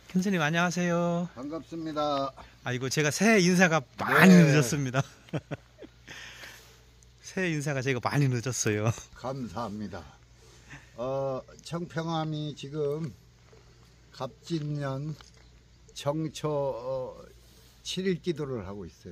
큰 스님 안녕하세요. 반갑습니다. 아이고 제가 새해 인사가 많이 네. 늦었습니다. 새해 인사가 제가 많이 늦었어요. 감사합니다. 청평암이 지금 갑진년 정초 7일 기도를 하고 있어요.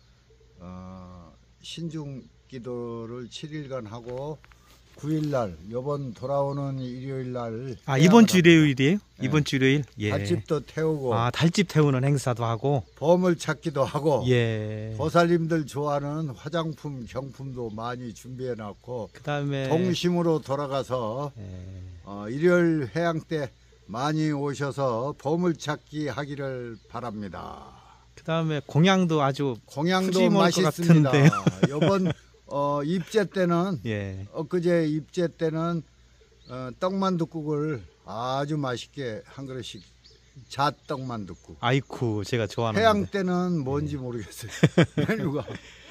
신중 기도를 7일간 하고 9일날 이번 돌아오는 일요일날 이번 주 일요일이에요? 네. 이번 주 일요일? 예. 달집도 태우고 달집 태우는 행사도 하고 보물 찾기도 하고 예. 보살님들 좋아하는 화장품 경품도 많이 준비해 놨고 그다음에 동심으로 돌아가서 예. 일요일 회양 때 많이 오셔서 보물찾기 하기를 바랍니다. 그다음에 공양도 아주 공양도 푸짐할 것 맛있습니다. 같은데요. 이번 입제 때는 예. 엊그제 입제 때는 떡만둣국을 아주 맛있게 한 그릇씩 잣떡만둣국. 아이쿠 제가 좋아하는 회양 건데. 때는 뭔지 모르겠어요. 메뉴가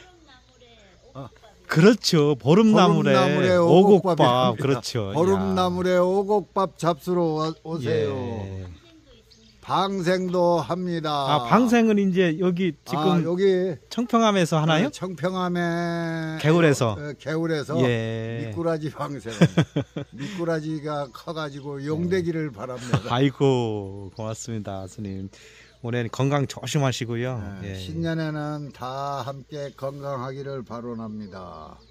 그렇죠. 보름나물에 오곡밥. 오곡밥이랍니다. 그렇죠. 보름나물에 오곡밥 잡수러 오세요. 예. 방생도 합니다. 방생은 이제 여기 지금 여기 청평암에서 하나요? 청평암에 개울에서. 개울에서 예. 미꾸라지 방생. 미꾸라지가 커가지고 용되기를 바랍니다. 아이고 고맙습니다 스님. 올해는 건강 조심하시고요. 예. 신년에는 다 함께 건강하기를 바라옵니다.